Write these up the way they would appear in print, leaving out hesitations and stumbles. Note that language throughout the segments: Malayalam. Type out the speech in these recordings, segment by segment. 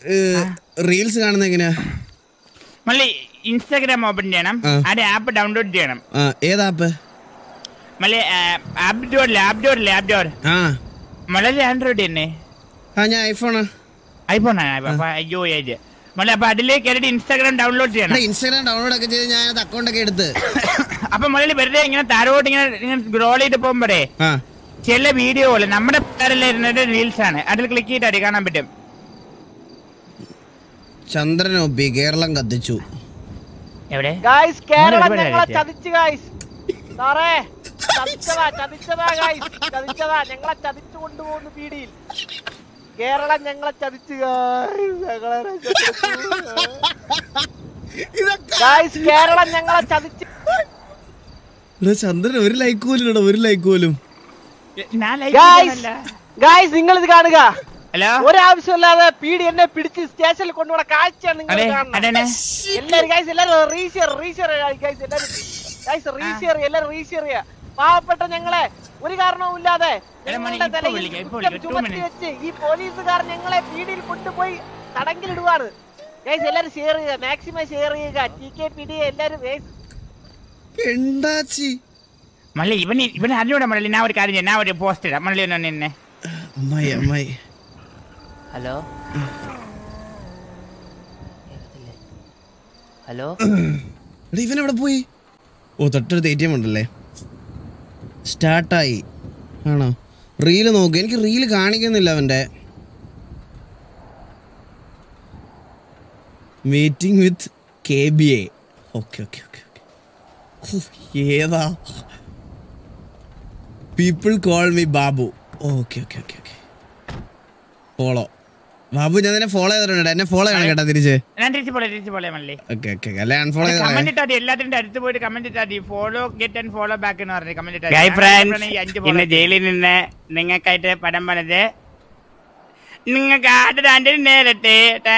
റീൽസ് കാണുന്നത് എങ്ങനെയാ? മള്ളി ഇൻസ്റ്റാഗ്രാം ഓപ്പൺ ചെയ്യണം, അതിന്റെ ആപ്പ് ഡൗൺലോഡ് ചെയ്യണം. ഏത് ആപ്പ്? മള്ളി ആപ്പ് ഡോർ മള്ളി ആൻഡ്രോയിഡ് തന്നെ. ഞാൻ ഐഫോണാണ്. അയ്യോ മള്ളി അപ്പൊ അതിലേക്ക് കയറിയിട്ട് ഇൻസ്റ്റാഗ്രാം ഡൗൺലോഡ് ചെയ്യണം. ഇൻസ്റ്റാഗ്രാം ഡൗൺലോഡ് ഒക്കെ ചെയ്ത് ഞാൻ അക്കൗണ്ട് ഒക്കെ എടുത്ത് അപ്പൊ മള്ളി വെറുതെ ഇങ്ങനെ താരോട്ട് ഇങ്ങനെ സ്ക്രോൾ ചെയ്ത് പോകുമ്പോഴേ ചില വീഡിയോ പോലെ നമ്മുടെ പിള്ളേരെല്ലാം റീൽസ് ആണ്, അതിൽ ക്ലിക്ക് ചെയ്തിട്ട് കാണാൻ പറ്റും. ചന്ദ്രനൊപ്പി കേരളം കത്തിച്ചു. എവിടെ കേരളം ഞങ്ങളെ ചതിച്ചു ഗൈസ്. സാറേ ചതിച്ചതാ ഗൈസ്, ചതിച്ചതാ. ഞങ്ങളെ ചതിച്ചു കൊണ്ടുപോകുന്നു പീടിയിൽ. കേരളം ഞങ്ങളെ ചതിച്ചു ഗൈസ്. കേരളം ഞങ്ങളെ ചതിച്ചു. ചന്ദ്രൻ ഒരു ലൈക്ക് പോലും, ഒരു ലൈക്ക് പോലും. ഗൈസ് നിങ്ങൾ ഇത് കാണുക. ഒരാവശ്യമില്ലാതെ പീഡി എന്നെ പിടിച്ച് സ്റ്റേഷനിൽ കൊണ്ടുപോണ കാഴ്ചയാണ് നിങ്ങൾ കാണുന്നത്. എല്ലാരും ഗൈസ്, എല്ലാരും റീഷെയർ ചെയ്യാ. പാവപ്പെട്ട ഞങ്ങളെ ഒരു കാരണവും ഇല്ലാതെ ചുമത്തി വെച്ച് ഈ പോലീസുകാർ ഞങ്ങളെ പീഡിയിൽ കൊണ്ടുപോയി തടങ്കിലിടുവാണ്. ഗൈസ് എല്ലാരും ഷെയർ ചെയ്യുക, മാക്സിമം ഷെയർ ചെയ്യുക. TKPD എല്ലാരും മള്ളി ഇവൻ അറിഞ്ഞൂടാ മള്ളി. ഞാൻ ഒരു കാര്യം, ഞാൻ ഒരു പോസ്റ്റ് ഇടാം മള്ളി. എന്നെ ഹലോ ഹലോ ഇവൻ എവിടെ പോയി? ഓ തൊട്ടടുത്ത് ATM ഉണ്ടല്ലേ. സ്റ്റാർട്ടായി ആണോ? റീല് നോക്ക്. എനിക്ക് റീല് കാണിക്കുന്നില്ല അവൻ്റെ. Meeting with KBA. ഓക്കെ ഏതാ? People call me Babu. Okay follow Babu. ഞാൻ തന്നെ ഫോളോ ചെയ്തിട്ടുണ്ട്. എന്നെ ഫോളോ ചെയ്യണം കേട്ടോ തിരിച്ച്. ഇന്ന് ജയിലിൽ നിന്ന് നിങ്ങൾക്കായിട്ട് പടം പണിത് നിങ്ങൾക്ക് നേരത്തെ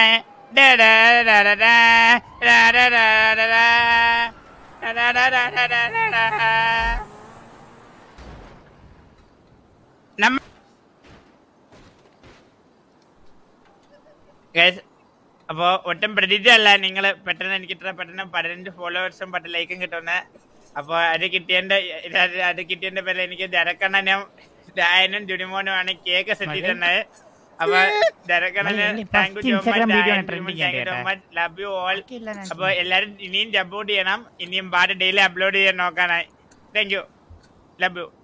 അപ്പോ ഒട്ടും പ്രതീക്ഷയല്ല നിങ്ങൾ പെട്ടെന്ന് എനിക്ക് ഇത്ര പെട്ടെന്ന് 15 ഫോളോവേഴ്സും 10 ലൈക്കും കിട്ടുന്നത്. അപ്പോൾ അത് കിട്ടിയതിന്റെ പേരിൽ എനിക്ക് ദരക്കണ്ണനും ഡായനും ജുനിമോനുമാണ് കേക്ക് സെറ്റ് ചെയ്തിട്ടുള്ളത്. അപ്പൊ ദരക്കണ്ണന് thank you so much, love you all. അപ്പൊ എല്ലാരും ഇനിയും സപ്പോർട്ട് ചെയ്യണം, ഇനിയും പാട്ട് ഡെയിലി അപ്ലോഡ് ചെയ്യാൻ നോക്കാനായി. Thank you, love you.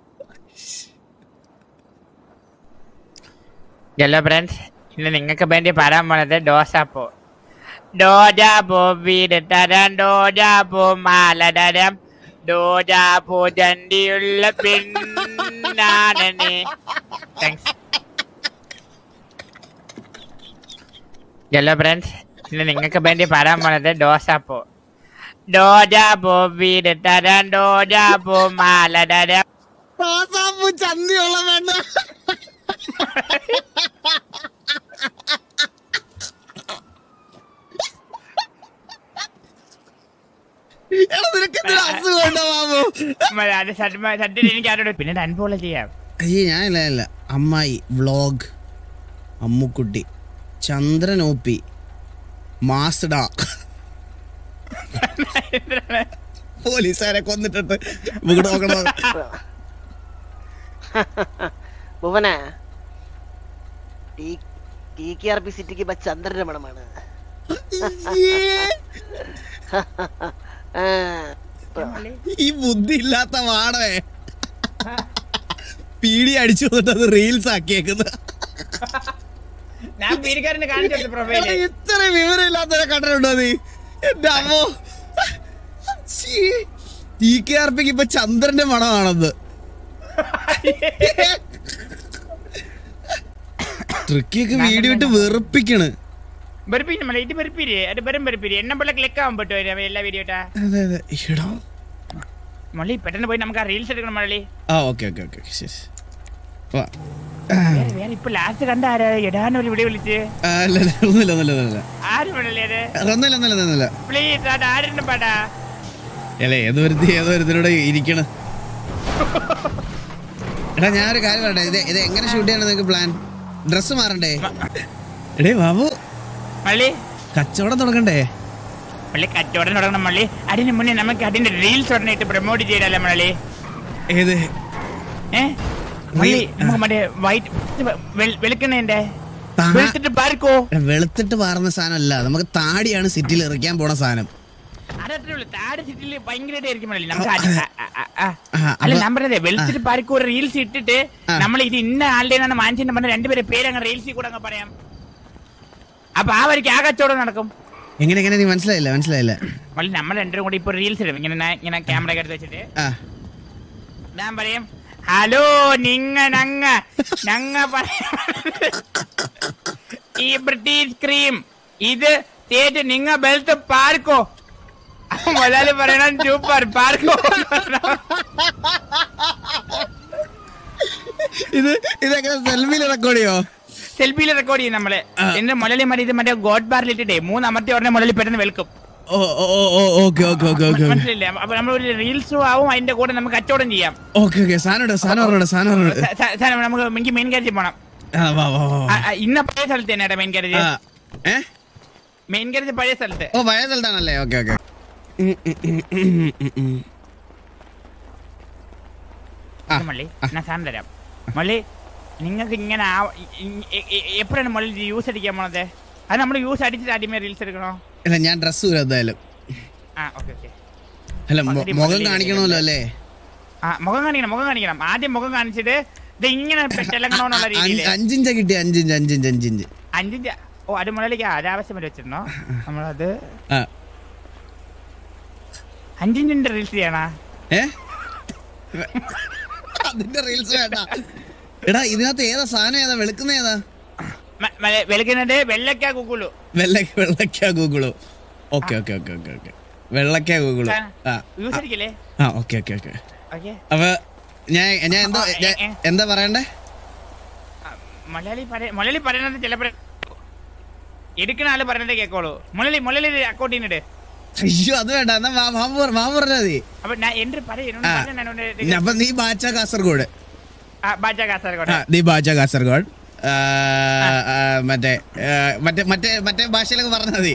Hello friends, ഇന്ന് നിങ്ങൾക്ക് വേണ്ടി പറയാൻ പോണത് ഡോസാപ്പോ. ഡോജാപ്പോ വീട് തരാം, ഡോജാപ്പോ മാല തരാം, ഡോജാപ്പോ ചണ്ടിയുള്ള പെണ്ണാണെന്ന്. താങ്ക്സ്. ഹലോ ഫ്രണ്ട്സ്, ഇന്ന് നിങ്ങൾക്ക് വേണ്ടി പറയാൻ പോണത് ഡോസാപ്പോ. ഡോജാപ്പോ വീട് തരാം, ഡോജാപ്പോ മാല തരാം, ഡോസാപ്പൂ ചന്തിയുള്ള പെണ്ണ്. പിന്നെ അൻപോള ചെയ്യാം. ഞാനില്ല. അമ്മായി വ്ളോഗ്, അമ്മുക്കുട്ടി, ചന്ദ്രനോപ്പി, മാസ്ഡ, പോലീസുകാരെ കൊന്നിട്ടുണ്ട്. നോക്കണം ഭുവന TKRP സിറ്റിക്ക് ചന്ദ്രന്റെ മണമാണ്. ഈ ബുദ്ധി ഇല്ലാത്ത വാടേ പീടി അടിച്ചു വന്നിട്ട് റീൽസ് ആക്കിയേക്കുന്നത്. ഇത്ര വിവരം ഇല്ലാത്തവരെ കണ്ടിട്ടുണ്ടോ നീ? എന്റെ അമ്മോ, TKRPക്ക് ഇപ്പൊ ചന്ദ്രന്റെ മണമാണെന്ന്. ട്രിക്കിയൊക്കെ വീഡിയോ ഇട്ട് വെറുപ്പിക്കണ്. പെട്ടെന്ന് പോയി നമുക്ക് റീൽസ് എടുക്കണം മള്ളി. ഇപ്പൊ ലാസ്റ്റ് കണ്ട ആരാ ഇടാനൊരു ഇവിടെ വിളിച്ച്? പ്ലീസ് ആരും പാടാ. ഏതോരുത്തിലൂടെ ഇരിക്കണ്. എടാ ഞാനൊരു കാര്യം പറയട്ടെ, ഇത് എങ്ങനെ ഷൂട്ട് ചെയ്യണം നിങ്ങൾക്ക് പ്ലാൻ? ഡ്രസ് മാറണ്ടേ? എടേ ബാബു, മള്ളി കച്ചവടം തുടങ്ങണ്ടേ? മള്ളി കച്ചവടം തുടങ്ങണം മള്ളി. അതിന് മുന്നേ നമുക്ക് അതിന്റെ റീൽസ് ഉടനെയിട്ട് പ്രൊമോട്ട് ചെയ്യണല്ലേ മള്ളി. ഏത് മള്ളി? നമുക്ക് മറ്റേ വൈറ്റ് വെളുക്കണേന്റെ വെളുത്തിട്ട് പാറുന്ന സാധനം അല്ല, നമുക്ക് താടിയാണ് സിറ്റിയിൽ എറിക്കാൻ പോണ സാധനം. താടി സിറ്റിയിൽ ഭയങ്കരമായിട്ടായിരിക്കും മള്ളി. നമുക്ക് അല്ല ഞാൻ പറഞ്ഞതേ, വെളുത്തിട്ട് പാർക്ക് ഒരു റീൽസ് ഇട്ടിട്ട് നമ്മൾ ഇത് ഇന്ന ആളുടെ വാങ്ങിച്ചിട്ട് പറഞ്ഞ രണ്ടുപേരെ പേര് അങ്ങ് റീൽസിൽ കൂടെ അങ്ങ് പറയാം. അപ്പൊ ആ വരിക്ക് ആ കച്ചവടം നടക്കും. എങ്ങനെ നീ മനസ്സിലായില്ല മള്ളി? നമ്മൾ രണ്ടുപേരും കൂടി ഇപ്പൊ റീൽസ് ഇടും ഇങ്ങനെ ക്യാമറ ഒക്കെ എടുത്ത് വെച്ചിട്ട് ഞാൻ പറയും, ഹലോ ഞങ്ങ പറയാം ഈ ബ്രിട്ടീഷ് ക്രീം ഇത് തേച്ച് നിങ്ങ ബെൽറ്റ് പാർക്കോ. മലയാളി പറയണം സൂപ്പർ പാർക്കോ. ഇതെങ്ങനെ സെൽഫിയിൽ റെക്കോർഡ് ചെയ്യോ? സെൽഫിയിൽ റെക്കോർഡ് ചെയ്യും നമ്മള്. എന്റെ മുലലി മതി ഇത് മറ്റേ ഗോഡ് ബാറിലിട്ടിട്ടേ 3 അമർത്തി പറഞ്ഞ മുലലി പെട്ടെന്ന് വെൽക്കും. മനസ്സിലില്ലേ? അപ്പൊ നമ്മൾ ഒരു റീൽസും ആവും, അതിന്റെ കൂടെ നമുക്ക് കച്ചവടം ചെയ്യാം. നമുക്ക് എനിക്ക് മെയിൻ കാര്യം പോണം. ഇന്ന പഴയ സ്ഥലത്ത് തന്നെ മെയിൻ കാര്യം പഴയ സ്ഥലത്ത്. പഴയ സ്ഥലത്താണല്ലേ? മള്ളി ഞാൻ സാധനം തരാം. മള്ളി നിങ്ങൾക്ക് ഇങ്ങനെ എപ്പോഴാണ് മള്ളി യൂസ് അടിക്കാൻ പോണത്? അത് നമ്മൾ യൂസ് അടിച്ചിട്ട് ആദ്യമേ റീൽസ് എടുക്കണോ? അല്ല, ഞാൻ ഡ്രസ് എന്തായാലും മുഖം കാണിക്കണമല്ലോ അല്ലേ? മുഖം കാണിക്കണം. ആദ്യം മുഖം കാണിച്ചിട്ട് ഇത് ഇങ്ങനെ ചെല്ലങ്ങണോന്നുള്ള രീതിയിൽ 5 ഇഞ്ച് കിട്ടി. 5 ഇഞ്ച്. ഓ, അത് മുകളിലേക്ക് അനാവശ്യം വരെ വെച്ചിരുന്നോ നമ്മളത്? 5 ഇഞ്ചിന്റെ റീൽസ് ചെയ്യണ? അതിന്റെ റീൽസ് വേണ്ട. എടാ, ഇതിനകത്ത് ഏതാ സാധനം? ഏതാ വെളുക്കുന്ന? ഏതാ വെളുക്കുന്നത്? വെള്ളക്കാ ഗൂഗിളു. ഓക്കെ വെള്ളക്കാ ഗൂഗിളു. അപ്പൊ ഞാൻ എന്താ പറയണ്ടേ? മലയാളി പറയണത് ചിലപ്പോ എടുക്കണ ആള് പറയണത് കേക്കോളൂ. മലയാളി അക്കൗണ്ട് ചെയ്യുന്നുണ്ട്. അയ്യോ, അത് വേണ്ട. എന്നാ പറഞ്ഞാ മതി. അപ്പൊ നീ ബാച്ച കാസർഗോഡ്. നീ ബാച്ച കാസർഗോഡ്. മറ്റേ ഭാഷയിലൊക്കെ പറഞ്ഞാൽ മതി.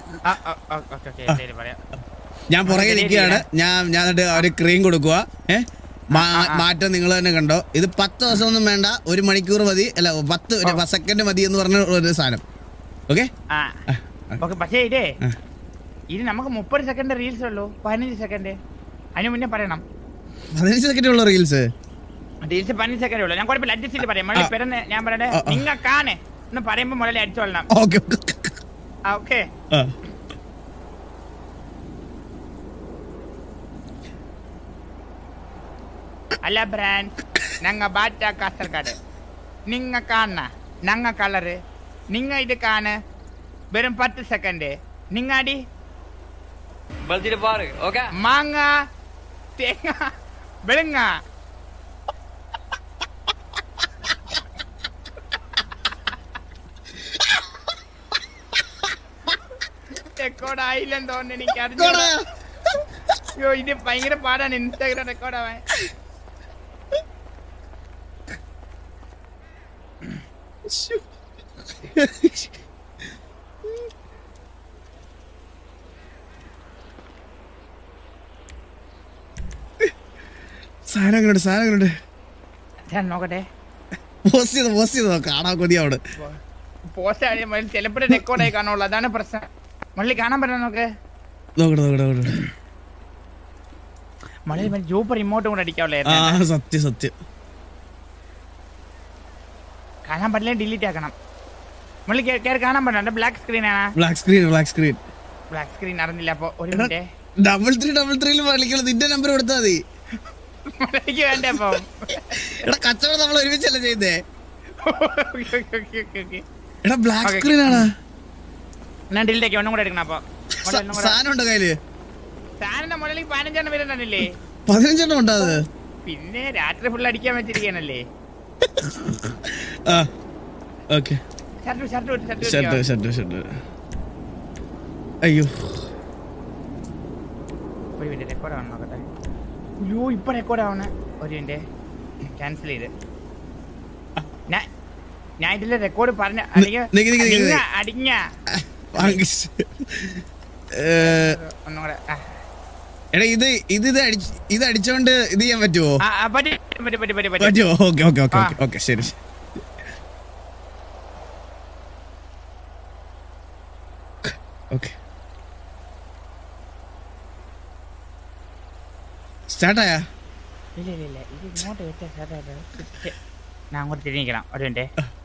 ഞാൻ പുറകെ നിൽക്കുകയാണ്. ഞാൻ ഒരു ക്രീം കൊടുക്കുക. മാറ്റം നിങ്ങൾ തന്നെ കണ്ടോ. ഇത് 10 ദിവസമൊന്നും വേണ്ട, 1 മണിക്കൂർ മതി. അല്ല, 10 സെക്കൻഡ് മതി എന്ന് പറഞ്ഞ ഒരു സാധനം. ഓക്കെ. പക്ഷേ ഇത് നമുക്ക് 30 സെക്കൻഡ് റീൽസ് ഉള്ളൂ. 15 സെക്കൻഡ് അതിന് മുന്നേ പറയണം. 15 സെക്കൻഡ് ഉള്ളൂ റീൽസ് 15 സെക്കൻഡ് ഉള്ളൂ. ഞാൻ കുഴപ്പമില്ല, അഡ്ജസ്റ്റ് ചെയ്ത് പറയാം. മഴ പെരുന്ന് ഞാൻ പറയട്ടെ, നിങ്ങൾക്കാണ് എന്ന് പറയുമ്പോ മുതലേ അടിച്ചോളണം. ഓക്കെ. അല്ല ബ്രാൻഡ് ഞങ്ങ ബാറ്റ കാസർഗോഡ്. നിങ്ങ കാണ ഞങ്ങ കളറ് നിങ്ങ ഇത് കാണ് വെറും 10 സെക്കൻഡ്. നിങ്ങാടി മാങ്ങ തേങ്ങ വെളുങ്ങ റെക്കോർഡ് ആയില്ലെന്ന് തോന്നുന്നു. എനിക്ക് അറിഞ്ഞോ ഇത് ഭയങ്കര പാടാണ് ഇൻസ്റ്റാഗ്രാം റെക്കോർഡ് ആവാൻ. നോക്കട്ടെ. കാണാൻ കൊതിയോട് പോസ്റ്റ് ചിലപ്പോഴേ റെക്കോർഡായി കാണുള്ളൂ. അതാണ് പ്രശ്നം. മള്ളി കാണാൻ പറ്റാ നോക്ക്. മള്ളി ജൂപ്പർ ഇമോട്ടും കൂടെ അടിക്കാവുള്ളായിരുന്നു. സത്യം കാണാൻ പറ്റില്ല, ഡിലീറ്റ് ആക്കണം. മള്ളി കയറി കാണാൻ പറ്റില്ല. ബ്ലാക്ക് സ്ക്രീൻ ആണ്. ബ്ലാക്ക് സ്ക്രീൻ അറിഞ്ഞില്ല. അപ്പൊ ഒരു മിനിറ്റ് 3333 വിളിക്കണം. നിന്റെ നമ്പർ കൊടുത്താൽ മതി. മള്ളിക്ക് വേണ്ടേ? അപ്പൊ കച്ചവടം നമ്മൾ ഒരുമിച്ചല്ലേ ചെയ്തേ? എടാ, ബ്ലാക്ക് സ്ക്രീൻ ആണ്. ഞാൻ ഡിലീറ്റ് ആക്കി. ഒന്നും കൂടെ എടുക്കണം. അപ്പൊ സാധനം ഉണ്ടോ കയ്യില്? സാധനം മുകളിലേക്ക് 15 വരുന്നില്ലേ? 15 ഉണ്ടോ? അത് പിന്നെ രാത്രി ഫുൾ അടിക്കാൻ വെച്ചിരിക്കാനല്ലേ. അയ്യോ, ഒരു മിനിറ്റ് റെക്കോർഡ് ആവണം നോക്കട്ടെ. അയ്യോ, ഇപ്പൊ റെക്കോർഡ് ആവണ. ഒരു മിനിറ്റ് ക്യാൻസൽ ചെയ്ത്. ഞാൻ ഇതിലെ റെക്കോർഡ് പറഞ്ഞ അടിഞ്ഞ ഒന്നും കൂടെ എടാ ഇത് അടിച്ചോണ്ട് ഇത് ചെയ്യാൻ പറ്റുമോ? പറ്റുമോ? Okay okay okay okay okay ശരി. ഓക്കെ സ്റ്റാർട്ടായാ? ഇല്ല ഇത് ഇങ്ങോട്ട് വെച്ചാൽ ഞാൻ അങ്ങോട്ട് തിരിഞ്ഞിക്കണം. ഒരു മിനിറ്റ്.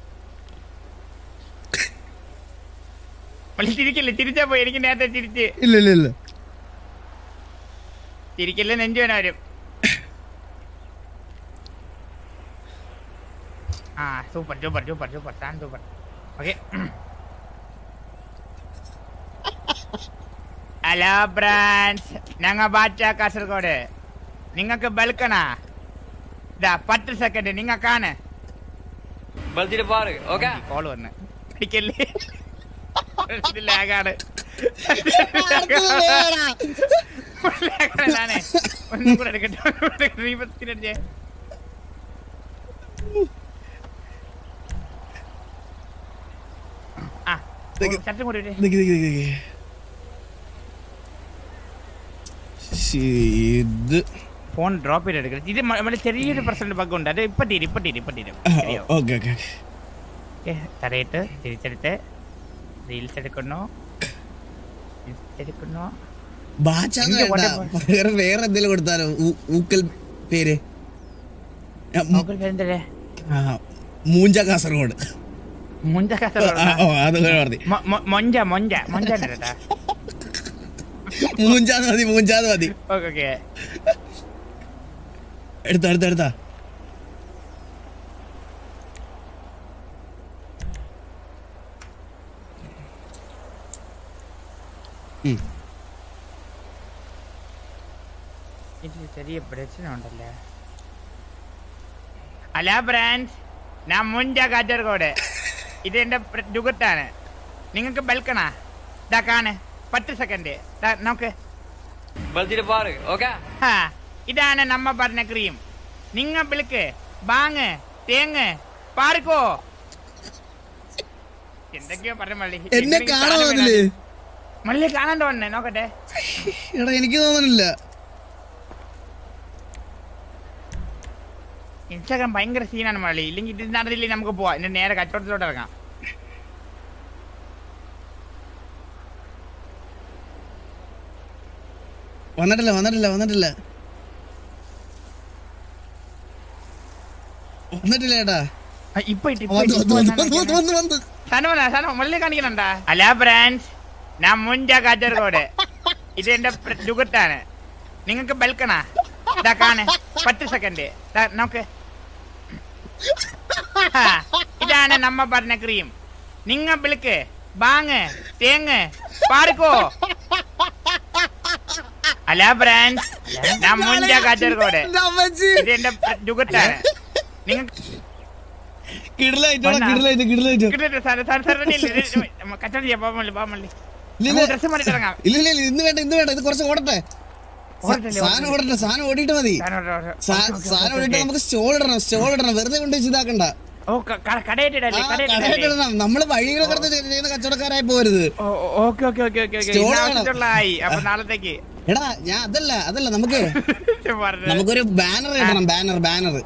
തിരിക്കില്ല, തിരിച്ചാ പോയി. എനിക്ക് നേരത്തെ തിരിച്ച് ഇല്ല തിരിക്കല്ലേ, നെഞ്ചുവേന വരും. സൂപ്പർ സൂപ്പർ സൂപ്പർ സൂപ്പർ താൻ സൂപ്പർ. ഓക്കെ. ഹലോ ബ്രാൻഡ്സ്, ഞങ്ങ ബാച്ച കാസർഗോഡ്. നിങ്ങൾക്ക് ബൽക്കണ 10 സെക്കൻഡ് നിങ്ങൾക്കാണ്. കോള് വന്ന് പിടിക്കല്ലേ, ലാഗാണ്. ഒന്നും കൂടെ എടുക്കട്ടെ. ചട്ടും കൂടി ഇത് ഫോൺ ഡ്രോപ്പ് ചെയ്ത് എടുക്കണം. ഇത് നമ്മുടെ ചെറിയൊരു പെർസെന്റ് ബഗ് ഉണ്ട്. അത് ഇപ്പൊ തീരും. തടയിട്ട് തിരിച്ചെടുത്ത് റീൽസ് എടുക്കുന്നു. വേറെ എന്തെങ്കിലും കൊടുത്താലോ? ഊക്കൽ പേര് മൂഞ്ച കാസർഗോഡ്. മൂഞ്ചാന്ന് മതി. എടുത്താ ചെറിയ പ്രശ്നം ഉണ്ടല്ലേ. അല്ല ബ്രാൻഡ്സ്, ഞാൻ മുഞ്ച കാസർഗോഡ്. ഇത് എന്റെ ജുഗത്താണ്. നിങ്ങൾക്ക് ബൽക്കണ ഇതാക്കാണ് 10 സെക്കൻഡ് നോക്ക്. ഇതാണ് നമ്മ പറഞ്ഞ ക്രീം. നിങ്ങ ബിൽക്ക് ബാങ് തേങ്ങ് പാർക്കോ എന്തൊക്കെയോ പറഞ്ഞ മള്ളി കാണാൻ തോന്നേ. നോക്കട്ടെ. എനിക്ക് തോന്നുന്നില്ല. ഇൻസ്റ്റാഗ്രാം ഭയങ്കര സീനാണ് മള്ളി. ഇല്ലെങ്കിൽ ഇത് നടന്നില്ലേ നമുക്ക് പോവാം. എന്റെ നേരെ കച്ചവടത്തിലോട്ട് ഇറങ്ങാം. വന്നിട്ടില്ല ഏട്ടാ. മള്ളി കാണിക്കണണ്ടാ. അല്ല ബ്രാൻഡ്സ്, ഞാൻ മുഞ്ച കാസർഗോഡ്. ഇത് എന്റെ ജുഗത്താണ്. നിങ്ങൾക്ക് ബൽക്കണ ഇതാക്കാണ് 10 സെക്കൻഡ് നോക്ക്. ഇതാണ് നമ്മ പറഞ്ഞ ക്രീം. നിങ്ങ ബിൽക്ക് ബാങ് തേങ്ങ് പാർക്കോ. അല്ല ബ്രാൻഡ്സ്, ഞാൻ മുഞ്ച കാസർഗോഡ്. ഇത് എന്റെ ജുഗത്താണ്. നിങ്ങൾക്ക് സാധനം ഓടിയിട്ട് മതി. സാധനം ഓടിയിട്ട് നമുക്ക് സ്റ്റോൾ ഇടണം. വെറുതെ കൊണ്ട് ഇതാക്കണ്ട. നമ്മള് വഴികളൊക്കെ ചെയ്യുന്ന കച്ചവടക്കാരായി പോരുത്. എടാ ഞാൻ അതല്ല നമുക്കൊരു ബാനർ ഇടണം. ബാനർ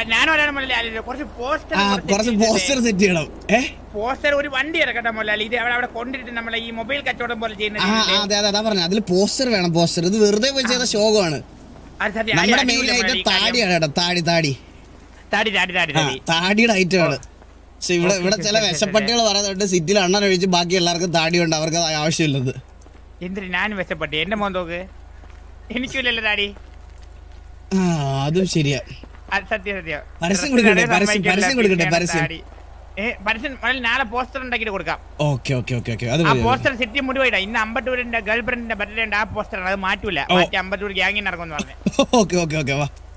കുറച്ച് പോസ്റ്റർ സെറ്റ് ചെയ്യണം. പോസ്റ്റർ ഒരു വണ്ടി ഇറക്കട്ടെ മുതലാളി. ഇത് അവിടെ കൊണ്ടിട്ട് നമ്മളെ ഈ മൊബൈൽ കച്ചവടം പോലെ ചെയ്യുന്നത്. അതെ അതാ പറഞ്ഞ. അതിൽ പോസ്റ്റർ വേണം. പോസ്റ്റർ ഇത് വെറുതെ പോയി ചെയ്ത ശോകമാണ്. നമ്മുടെ മെയിൻ ഐറ്റം താടിയാണ് കേട്ടോ. താടിയുടെ ഐറ്റമാണ്. പക്ഷെ ഇവിടെ ചില വിശപ്പട്ടികൾ പറയുന്നുണ്ട് സിറ്റിയിൽ അണ്ണൻ ഒഴിച്ച് ബാക്കി എല്ലാവർക്കും താടിയുണ്ട്. അവർക്ക് ആവശ്യമില്ലത്. എന്തിന് ഞാൻ വിശപ്പട്ടി? എന്റെ മോൻ നോക്ക്, എനിക്കില്ലല്ലോ താടി. അതും ശരിയാ. സത്യം. പരസ്യം കൊടുക്കട്ടെ. പരസ്യം നാളെ പോസ്റ്റർ ഉണ്ടാക്കിട്ട് കൊടുക്കാം. ആ പോസ്റ്റർ സിറ്റി മുടിവൈഡാ. ഇന്ന് അമ്പത്തൂരിന്റെ ഗേൾ ഫ്രണ്ടിന്റെ ബർത്ത്ഡേ ഉണ്ട്. ആ പോസ്റ്ററാണ്. അത് മാറ്റൂല. 52 ഗ്യാങ്ങിന് ഇറങ്ങുമെന്ന് പറഞ്ഞു. ഓക്കെ വാ.